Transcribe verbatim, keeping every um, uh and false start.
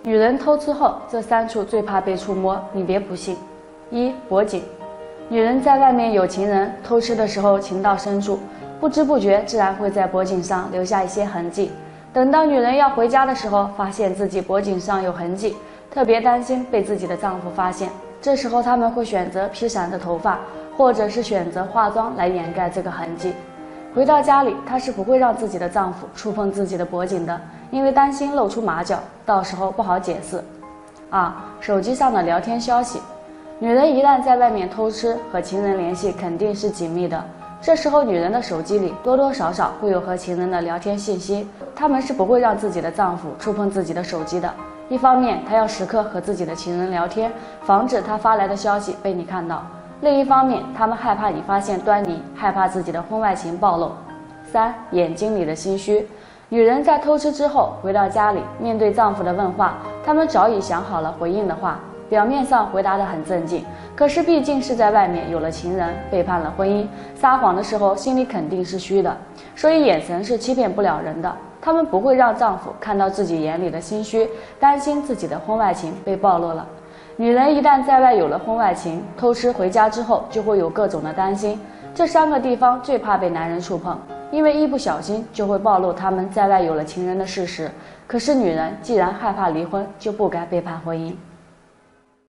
女人偷吃后，这三处最怕被触摸，你别不信。一、脖颈。女人在外面有情人，偷吃的时候情到深处，不知不觉自然会在脖颈上留下一些痕迹。等到女人要回家的时候，发现自己脖颈上有痕迹，特别担心被自己的丈夫发现。这时候她们会选择披散的头发，或者是选择化妆来掩盖这个痕迹。回到家里，她是不会让自己的丈夫触碰自己的脖颈的，因为担心露出马脚，到时候不好解释。二、手机上的聊天消息。女人一旦在外面偷吃，和情人联系肯定是紧密的。这时候女人的手机里多多少少会有和情人的聊天信息，她们是不会让自己的丈夫触碰自己的手机的。一方面，她要时刻和自己的情人聊天，防止他发来的消息被你看到；另一方面，她们害怕你发现端倪，害怕自己的婚外情暴露。三、眼睛里的心虚。女人在偷吃之后回到家里，面对丈夫的问话，她们早已想好了回应的话，表面上回答得很正经，可是毕竟是在外面有了情人，背叛了婚姻，撒谎的时候心里肯定是虚的，所以眼神是欺骗不了人的。她们不会让丈夫看到自己眼里的心虚，担心自己的婚外情被暴露了。女人一旦在外有了婚外情，偷吃回家之后就会有各种的担心，这三个地方最怕被男人触碰，因为一不小心就会暴露他们在外有了情人的事实。可是女人既然害怕离婚，就不该背叛婚姻。